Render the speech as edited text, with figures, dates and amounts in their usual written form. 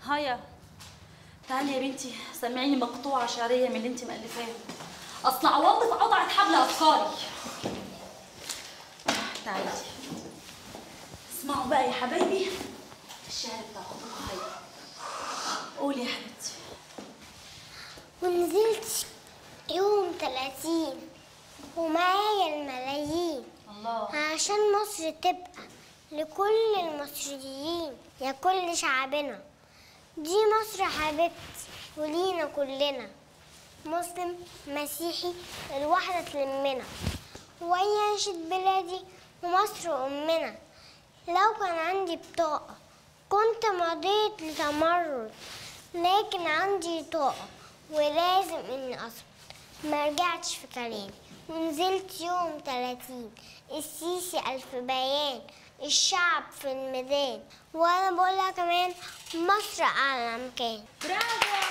هيا تعالي يا بنتي سمعيني مقطوعة شعرية من اللي انت مألفاها. أصل عواطف قطعت حبل أفكاري. تعالي اسمعوا بقى يا حبايبي الشعر بتاع خطوبها. هيا قولي يا حبيبتي. ونزلت يوم 30 ومعايا الملايين، الله، عشان مصر تبقى لكل المصريين يا كل شعبنا. دي مصر حبيبتي ولينا كلنا، مسلم مسيحي الوحدة تلمنا، وينشد بلادي ومصر أمنا. لو كان عندي بطاقة كنت مضيت لتمرد، لكن عندي طاقة ولازم إني أصمت. مرجعتش في كلامي ونزلت يوم 30. السيسي ألف بيان، الشعب في الميدان، وأنا بقولها كمان مصر أعلى مكان. برافو.